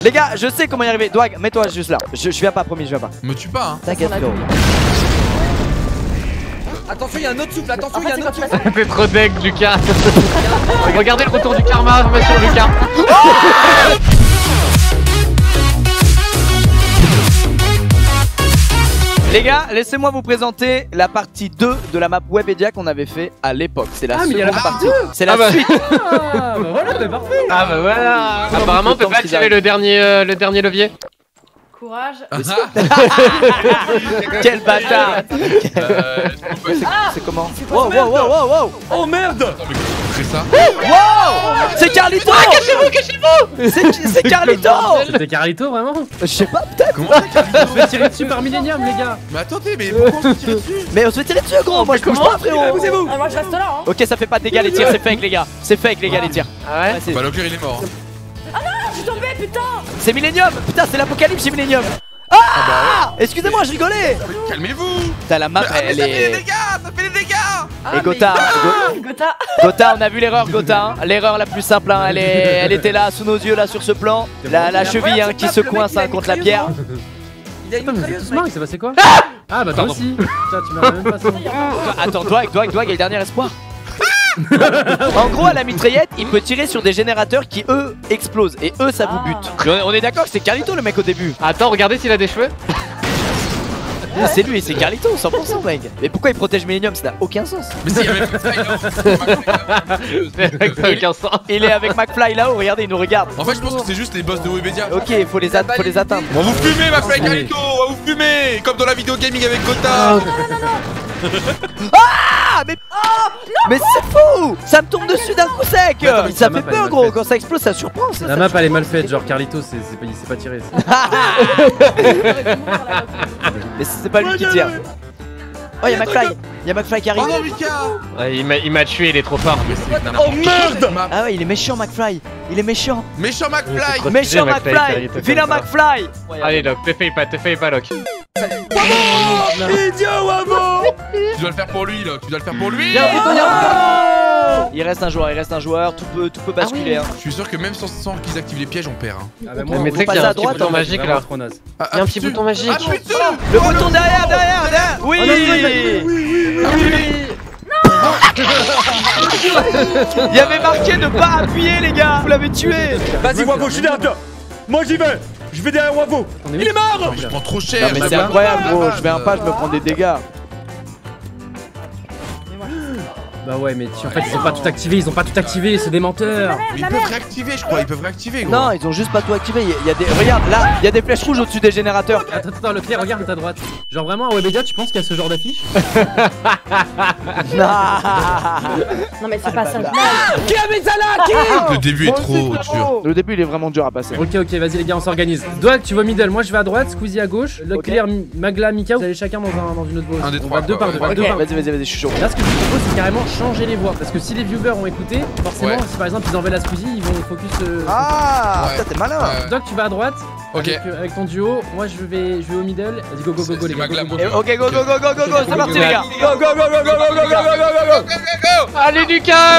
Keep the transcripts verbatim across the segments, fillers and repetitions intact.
Les gars, je sais comment y arriver. Dwag, mets-toi juste là. Je, je viens pas, promis, je viens pas. Me tue pas, hein. T'inquiète, frérot. Attention, il y a un autre souffle, attention, il y a un autre souffle. T'es trop deck, Lucas. Regardez le retour du karma sur Lucas. Les gars, laissez-moi vous présenter la partie deux de la map Webedia qu'on avait fait à l'époque. C'est la Ah, mais il y a la seconde partie partie. C'est la Ah bah. suite. Ah, bah voilà, c'est parfait. Ah bah voilà. Apparemment, on peut pas tirer le dernier, euh, le dernier levier. Courage. Quel bâtard. Euh, C'est comment? Wow, wow, wow, wow, wow. Oh merde. Attends, mais comment on fait ça? Wow. C'est Carlito. Cachez-vous, cachez-vous. C'est c'est Carlito. C'était Carlito vraiment? Je sais pas, peut-être. Comment ça, Carlito? Je vais tirer dessus par Millennium, les gars. Mais attendez, mais pourquoi on se tire dessus? Mais on se fait tirer dessus, gros. Moi, je bouge pas, frérot. Bougez-vous. Ah, moi je reste là. Hein. Ok, ça fait pas de dégâts les tirs, c'est fake, les gars. C'est fake, les gars, les tirs. Ah ouais. Ouais, c'est- Bah, Leclerc il est mort. hein. Je suis tombé, putain. C'est Millennium. Putain, c'est l'apocalypse chez Millennium. Ah, excusez-moi, je rigolais. Calmez-vous. Putain, la map, Ah, mais elle ça fait des est. dégâts, ça fait des dégâts. Et Gotha, Go- Gotha. Gotha, on a vu l'erreur, Gotha. Hein. L'erreur la plus simple, hein. elle, est... elle était là, sous nos yeux, là, sur ce plan. La, la cheville hein, qui se coince hein, contre la pierre. Il a une mitrailleuse, doucement, il s'est passé quoi? Ah bah toi aussi. Putain, tu m'as même pas ça. Attends, Dwag, Dwag, Dwag est le dernier espoir. En gros, à la mitraillette, il peut tirer sur des générateurs qui, eux, explosent. Et eux, ça vous bute. On est d'accord que c'est Carlito le mec au début. Attends, regardez s'il a des cheveux. C'est lui, c'est Carlito, cent pour cent, mec. Mais pourquoi il protège Millennium? Ça n'a aucun sens. Mais si, il y avait pas de faille, C'est vrai que ça n'a aucun sens. Il est avec McFly là-haut, regardez, il nous regarde. En fait, je pense que c'est juste les boss de Webedia. Ok, il faut les, at- faut les atteindre. On va vous fumer, McFly et Carlito, on va vous fumer. Comme dans la vidéo gaming avec Gotha. Ah mais mais c'est fou. Ça me tombe dessus d'un coup sec. attends, mais Ça la map, fait elle est peur mal gros, faite. quand ça explose ça surprend ça, La ça map me elle est mal faite, genre Carlito c'est c'est pas- il s'est pas tiré. Mais c'est pas lui qui tire. Oh y'a McFly, y'a McFly qui arrive. Oh non, Mika. Ouais, il m'a- il m'a tué, il est trop fort. Mais c'est n'importe Oh merde. quoi. Ah ouais il est méchant McFly, il est méchant. Méchant McFly. trop Méchant stylé, McFly, McFly, Carlito, vilain comme ça. McFly. Allez, Loc, te fais pas, te fais pas, Loc. Idiot Wabo. Tu dois le faire pour lui, là. Tu dois le faire pour lui. Il reste un joueur, il reste un joueur, tout peut, tout peut basculer. hein. Je suis sûr que même sans, sans qu'ils activent les pièges, on perd. Hein. Ah bah Mais moi tu sais passe qu'il y a à un petit droite, bouton hein, magique là. trop naze. Ah, Il y a un ah, petit putain. bouton magique. Ah putain. Le bouton derrière, derrière, derrière. Oui. Oh non, non, Il y avait marqué ne pas appuyer les gars. Vous l'avez tué. Vas-y Wavo, je suis derrière toi. Moi j'y vais. Je vais derrière Wavo. Il est mort. Non, mais je prends trop Non cher. mais je c'est vais- incroyable gros, je vais un pas, je me prends des dégâts. Bah ouais mais tu- en fait ils ont pas tout activé, ils ont pas tout activé, c'est des menteurs. Mais ils peuvent réactiver, je crois. Ils peuvent réactiver, gros. Non, ils ont juste pas tout activé. Il y a- il y a des. Regarde là, il y a des flèches rouges au-dessus des générateurs. Attends, attends, Leclerc, regarde à ta droite. Genre vraiment à Webedia, tu penses qu'il y a ce genre d'affiche? Non, mais c'est pas ça. Qui a mis ça là? Qui? Le début est trop dur. Le début il est vraiment dur à passer. Ok ok vas-y les gars on s'organise. Doig tu vas middle, moi je vais à droite, Squeezie à gauche, Leclerc, Mi- Magla, Mika, vous allez chacun dans, un, dans une autre voie. Un des On trois, va deux quoi, par deux. ouais. deux Ok, par- vas-y, vas-y, vas-y, je suis chaud. Là ce que je vous propose c'est carrément changer les voix. Parce que si les viewers ont écouté, forcément Ouais. si par exemple ils envoient la Squeezie, ils vont focus. Euh... Ah, Ouais. putain, t'es malin. Ouais. Doig tu vas à droite. Ok. Avec, euh, avec ton duo, moi je vais, je vais au middle. Vas-y go go go go C'est les gars. Magla, go, go, mon go. Eh, Ok, go, go, go, go, go, go, c'est parti les gars. Go go go go go go go go go go go. Allez, Lucas,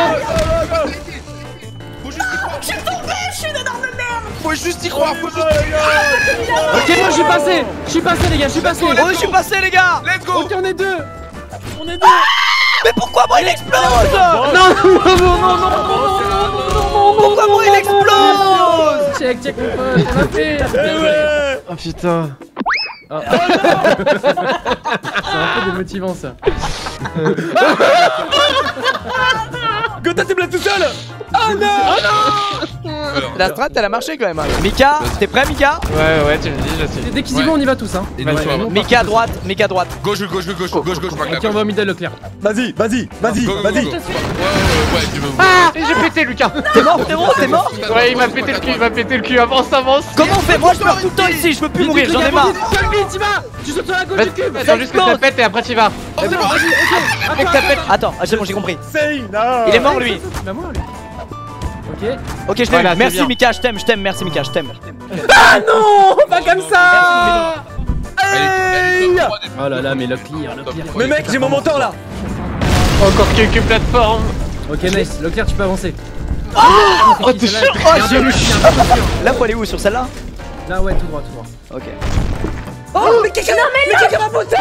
Faut juste y croire. Faut juste y croire. Ok moi je suis passé, je suis passé les gars, je suis passé. Oh, je suis passé les gars. Let's go. Ok on est deux. On est deux. Mais pourquoi moi il explose? Non non non non non non non. Pourquoi moi il explose? Check check mon pote, on l'a fait. Oh putain. Ah. C'est un peu démotivant ça. Gotha t'es blessé tout seul. Alors, La strat elle a marché quand même. hein. Mika, t'es prêt Mika? Ouais, ouais, tu le dis, je suis. Dès qu'ils y vont, on y va tous hein. Et nous, Ouais, soit- nous, on Mika à droite, Mika à droite. Gauche, gauche, gauche, gauche, gauche, gauche, Magla. Ok on va au middle Leclerc. Vas-y, vas-y, vas-y, Go, go, go, vas-y. go. Ouais, ouais, ouais, tu veux. Ah, et j'ai pété, Lucas. T'es mort, t'es mort, t'es mort? Ouais, il m'a pété le cul, il m'a pété le cul. Avance, avance. Comment on fait? Moi je meurs tout le temps ici, je peux plus mourir, j'en ai marre. Vite, tu vas. Tu sautes sur la gauche Vas-y, du cube. attends juste que ça pète et après tu vas. Oh, c'est bon. Dès que ça pète. Attends, ah, c'est bon, j'ai compris. C'est non. Il est mort lui. Bah moi lui. Ok. Ok, je l'ai Voilà, eu. c'est Merci bien. Mika, je t'aime, je t'aime, merci Mika, je t'aime. Ah non, pas comme ça. Allez, top trois des- Oh là là, mais Leclerc, Leclerc. Mais mec, j'ai mon mentor là. Encore quelques plateformes. Ok nice, Leclerc tu peux avancer. Oh, t'es chaud. Oh, j'ai eu chaud. Là, faut aller où? Sur celle-là? Là, ouais, tout droit, tout droit. Ok. Oh, mais quelqu'un mais quelqu'un m'a bouté.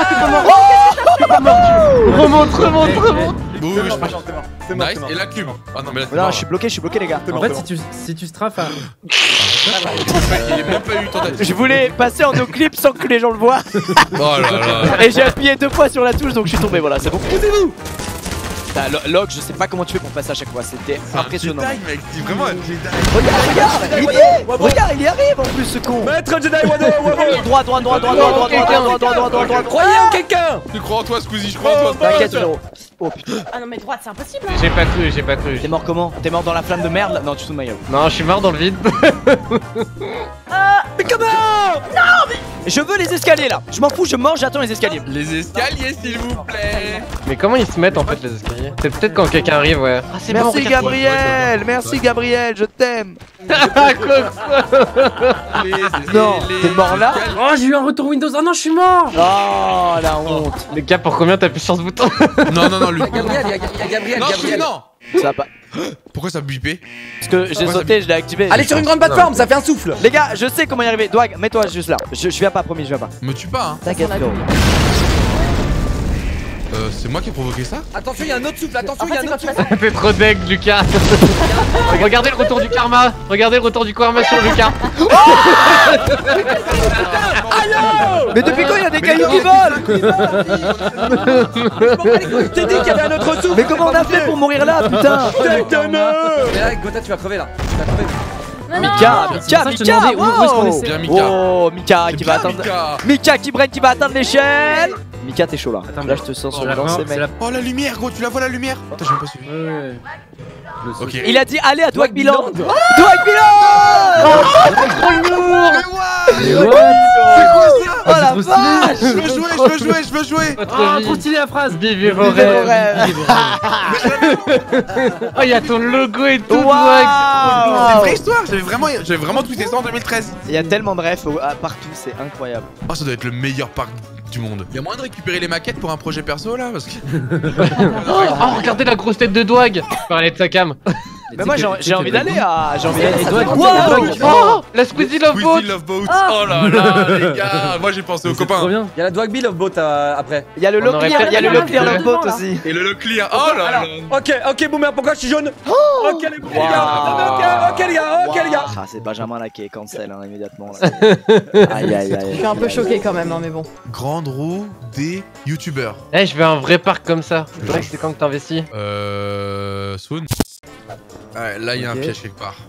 Remonte, remonte, remonte. Bouge. C'est mort, c'est mort. Nice. Et la cube. Ah non, mais là, t'es Non, mort, je suis bloqué, je suis bloqué, les gars. En fait, si tu, si tu strafes à. Il est même pas eu tentative. Je voulais passer en no clip sans que les gens le voient. Oh là là. Et j'ai appuyé deux fois sur la touche, donc je suis tombé. Voilà, c'est bon. Posez-vous. Log, je sais pas comment tu fais pour passer à chaque fois. C'était impressionnant. Jedi, mec. C'est vraiment un Jedi. Regarde, regarde, il y est. Regarde, il y arrive en plus, ce con. Maître Jedi Wado, Wado. Droit, droit, droit, droit, droit, droit, droit, droit, droit, droit, droit, droit, droit. Croyez en quelqu'un. Tu crois en toi, Squeezie, je crois en toi. T'inquiète, frérot. Oh putain. Ah non, mais droite, c'est impossible. J'ai pas cru, j'ai pas cru. T'es mort comment? T'es mort dans la flamme de merde là? Non, tu te fous de ma gueule. Non, je suis mort dans le vide. Mais comment? Non, mais. Je veux les escaliers là. Je m'en fous, je mange, j'attends les escaliers. Les escaliers, s'il vous plaît. Mais comment ils se mettent en fait les escaliers? C'est peut-être quand quelqu'un arrive, ouais. Ah, c'est Merci Gabriel, merci Gabriel, je t'aime. Non, t'es mort là? Oh, j'ai eu un retour Windows. Oh non, je suis mort. Oh la honte. Les gars, pour combien t'appuies sur ce bouton? Non, non, non, lui. Gabriel, il y a Gabriel, Non, Squeezie, non. Ça va pas. Pourquoi ça a bipé? Parce que j'ai Pourquoi ça sauté, je l'ai activé. Allez sur une grande plateforme, ça fait un souffle. Les gars, je sais comment y arriver. Dwag, mets-toi juste là. Je, je viens pas, promis, je viens pas. Me tue pas, hein. T'inquiète, frérot. Euh, c'est moi qui ai provoqué ça? Attention, il y a un autre souffle, attention, En il y a fait, un c'est autre quand tu souffle. passes. T'es trop deg, Lucas. Regardez le retour du karma. Regardez le retour du karma sur Lucas. Mais depuis quand il y a des cailloux qui volent? Je t'ai dit qu'il y avait un autre souffle. Mais comment on a fait pour mourir là, putain? Mais là, Gotha, tu vas crever là. Tu vas crever. Non, non, Mika, non. C'est pour Mika, ça que je te Mika, demandais où- où est-ce qu'on wow. essaie. Bien, Mika. Oh, Mika qui va Bien, atteindre. Mika. Mika qui brain qui va atteindre l'échelle. Mika, t'es chaud là. Attends, Là, mais- je te sens C'est sur la le lancer, c'est la- mec. Oh, la lumière, gros, tu la vois la lumière? Attends, j'ai même pas suivi. Ouais, ouais. Le saut. Ok. Il a dit allez à Dwag Bilan. Bilan. Dwag Bilan. Mais what? What? Oh la trop stylé. vache. Je veux jouer, je veux jouer, je veux jouer. Votre Ah, vie. trop stylé la phrase. Vivez vos Vivez vos rêves. rêves. Oh, y'a ton logo et tout. Dwag. C'est une Waouh. vraie histoire, j'avais vraiment, j'avais vraiment tweeté ça en deux mille treize. Il y a tellement de refs au- à partout, c'est incroyable. Oh, ça doit être le meilleur parc du monde. Il y a moyen de récupérer les maquettes pour un projet perso là parce que. Oh, regardez la grosse tête de Dwag. Parler de sa cam. Mais moi j'ai j'ai envie d'aller à. J'ai envie Et d'aller Dwag, Wow. Dwag. Oh, la Squeezie Love Boat. Squeezie Love Boat. Oh là là, les gars. Moi j'ai pensé aux C'est trop copains. bien. Il y a la Dwag Bill of Boat euh, après. Il y a le On low aurait clear, il y a le peut-être low clear dû Love devant, Boat là. aussi. Et le low clear. Oh là là. Ok, ok, Boomer, pourquoi je suis jaune? Ok, les Wow. gars. Ok, ok, les gars, ok, les gars. Ah, c'est Benjamin là qui est cancel hein, immédiatement là. Aïe aïe Je aïe. suis un peu choqué quand même, hein, mais bon. Grande roue des youtubeurs. Eh, je veux un vrai parc comme ça. Dwag, c'est quand que t'investis? Euh. Soon. Ouais, là il y a un Ok. piège quelque part.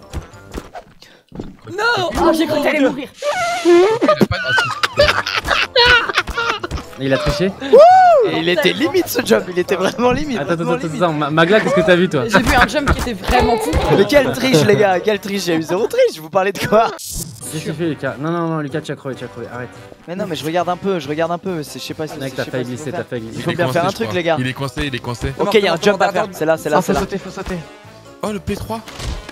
Non. Oh, j'ai cru que t'allais mourir. Il a pas de- Il a triché. Et il était limite ce job, il était vraiment limite. Attends, attends, vraiment attends, limite. attends. Ma- Magla, qu'est-ce que t'as vu toi? J'ai vu un jump qui était vraiment fou. Mais quelle triche les gars, quelle triche, j'ai eu zéro triche, vous parlez de quoi? Qu'est-ce que tu fais, Lucas? Non, non, non, Lucas, tu as crevé, tu as crevé. Arrête. Mais non mais je regarde un peu, je regarde un peu, c'est- je sais pas si Mec, je t'as sais failli pas ce qu'il glisser, faut t'as faire. failli Il glisser. faut Il est bien coincé, faire un je truc crois. les gars. Il est coincé, il est coincé. Ok, il y a un jump à faire, c'est là, c'est là, Non, c'est faut là. sauter, faut sauter. Oh le P trois.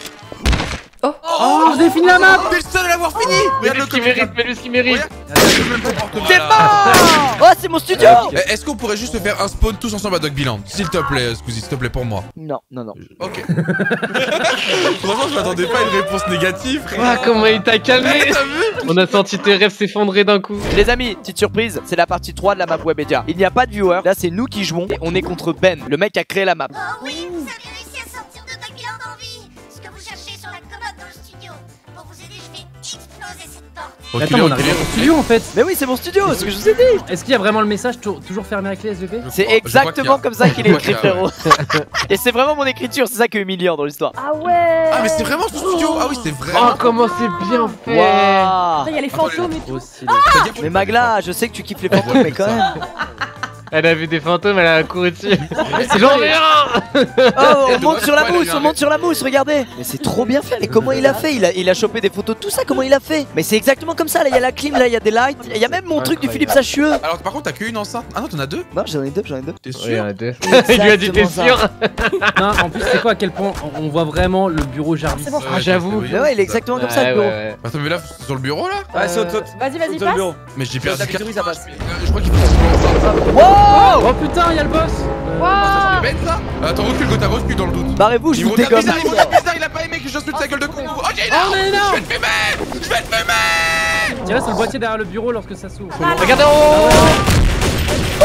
Oh, vous avez fini la map! T'es le seul à l'avoir fini. Mais Regarde lui le ce qu'il mérite, mais lui ce qu'il mérite. T'es mort! Oh c'est mon studio! Eh, Est-ce qu'on pourrait juste faire un spawn tous ensemble à Dog Biland? S'il te plaît, Squeezie, s'il te plaît pour moi. Non, non, non. Ok. Franchement, je m'attendais pas à une réponse négative. frère. Ah, comment il t'a calmé. T'as vu? On a senti tes rêves s'effondrer d'un coup. Les amis, petite surprise, c'est la partie trois de la map Webedia. Il n'y a pas de viewer, là c'est nous qui jouons et on est contre Ben, le mec qui a créé la map. Oh oui, vous avez réussi à sortir de Dog Biland en vie. Ce que vous cherchez sur la commode dans le studio. Pour vous aider, je vais exploser cette porte. Mais attends, mais on a rien au studio en fait. Mais oui, c'est mon studio, c'est ce que je vous ai dit. Est-ce qu'il y a vraiment le message tou- toujours fermé avec les S V P? Je C'est crois- je crois qu'il y exactement a- comme ça qu'il est je crois écrit, qu'il y a, frérot. Et c'est vraiment mon écriture, c'est ça qui est humiliant dans l'histoire. Ah ouais. Ah mais c'est vraiment son studio. Ah oui, c'est Oh, vraiment. comment c'est bien fait. Waouh. Il y a les fantômes et tout. Trop stylé. Fais gaffe, Mais Magla, je sais que tu kiffes les fantômes, mais quand même. Elle a vu des fantômes, elle a couru dessus. J'en ai un. Oh, on de monte vrai, sur la ouais, mousse, elle a on monte sur la mousse, regardez. Mais c'est trop bien fait, mais comment il a fait il a, il a chopé des photos de tout ça, comment il a fait? Mais c'est exactement comme ça, là il y a la clim, là il y a des lights, il y a même mon truc du Philippe Sachueux. Alors par contre, t'as qu'une enceinte. Ah non, t'en as deux. Non, j'en ai deux, j'en ai deux. T'es Oui, sûr? on a deux. Il lui a dit t'es Exactement sûr? ça. Non, en plus, c'est quoi à quel point on on voit vraiment le bureau Jarvis? C'est bon. Ah, j'avoue. Mais ouais, il est exactement comme ça Ouais, le bureau. ouais, ouais. Attends, mais là, sur le bureau là? Ouais, saute, saute. Vas-y, vas-y, Saute le passe. bureau. Mais j'ai Sur perdu la quatre victory, ça passe. Je crois qu'il faut. Wow! Oh putain, il y a le boss! Waouh. Ben ça? Attends, recule, Gotha, recule dans le doute. Barrez-vous, je Il vous vous tape dégomme. bizarre, il vous tape bizarre, il a pas pas aimé que je saute sa gueule de con. Oh j'ai Oh, mais énorme. non. Je vais te fumer. Je vais te fumer. Tiens, c'est le boîtier derrière le bureau lorsque ça s'ouvre. Regardez en haut.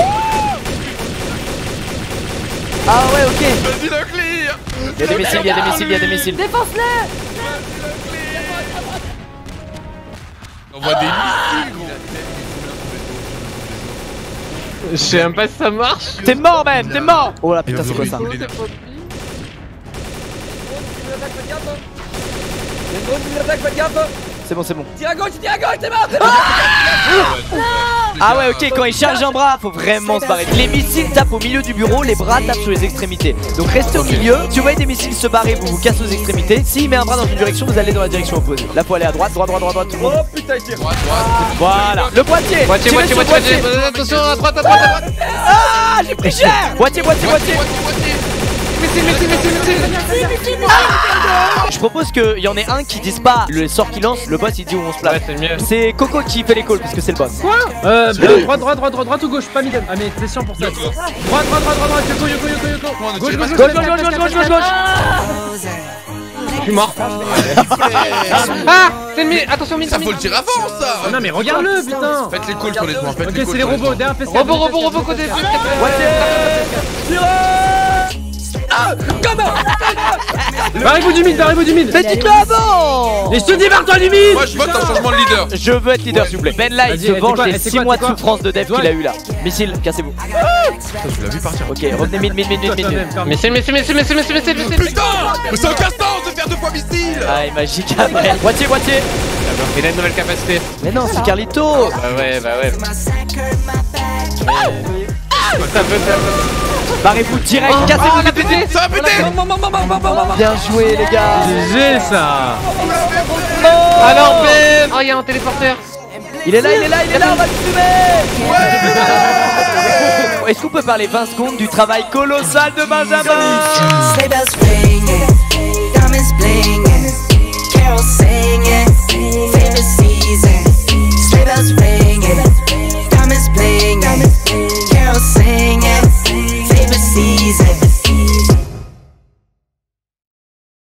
Ah ouais, ok. Vas-y le clear. Il y a des missiles, il y a des missiles, il y a des missiles. Défonce-le. On voit des missiles gros. Je sais même pas si ça marche. T'es mort même, t'es mort. Oh là putain, c'est quoi ça? C'est bon, c'est bon. Tire à gauche, tire à gauche, t'es mort. Ah ouais, ok, quand il charge un bras, faut vraiment se barrer. Les missiles tapent au milieu du bureau, les bras tapent sur les extrémités. Donc restez au milieu. Si vous voyez des missiles se barrer, vous vous cassez aux extrémités. S'il met un bras dans une direction, vous allez dans la direction opposée. Là, faut aller à droite, droite, droite, droite, droite, tout le monde. Oh putain, il tire. Droite, droite. Voilà, le boîtier. Moitié, Tirez moitié, sur le moitié, moitié. Attention, à droite, à droite, à droite. Ah, j'ai pris cher. Boîtier, boîtier, boîtier. Moitié, moitié. Missile, missile, missile, missile. Je propose qu'il y en ait un qui dise pas le sort qu'il lance, le boss il dit où on se place. Ouais, c'est mieux. C'est Coco qui fait les calls parce que c'est le boss. Euh, droite, droite, droite, droite, droite ou gauche, pas middle. Ah, mais c'est chiant pour ça. Droite, droite, droite, droite, droite, Yoko, Yoko, Yoko, Yoko. Comment on ne Gauche, tire gauche, pas gauche, Gauche, gauche, gauche, gauche, gauche, gauche. Je suis mort. Ah, c'est ennemi. Attention, mine. Ça faut le tirer avant ça. Oh, non, mais regarde-le, putain. Faites les calls sur les toits. Faites Ok, les calls c'est les sur les robots, toits. derrière P C. Robot, robot, robot côté. Barrez-vous du mid, barrez-vous du mid. Mais dites-le avant. Et je te dis, barre-toi du mid. Moi je vote un changement de leader. Je veux être leader s'il vous plaît. Ben là il Vas-y, se elle venge était quoi, des elle était six quoi, mois elle de était quoi souffrance de dev Toi, qu'il a eu là. Missile, cassez-vous. Tu l'as vu partir. Ok, revenez mid, mid, mid, mid, mid, mid. Missile, missile, missile, missile, missile, missile, missile. Putain. Mais c'est un casse-temps de faire deux fois missile. Ah, il magique après. Boîtier, boîtier. Il a une nouvelle capacité. Mais non, c'est Carlito. Bah ouais, bah ouais. Ça peut, ça peut. Barrez-vous direct, cassez-vous. Oh, on a pété. Ça a pété. Bien joué les gars. G G ça. Alors, Ben. Oh, il y a un téléporteur. Il est là, il est là, il est là, on va le fumer. Est-ce qu'on peut parler vingt secondes du travail colossal de Benjamin? Sleigh bells ringing, diamonds blinging.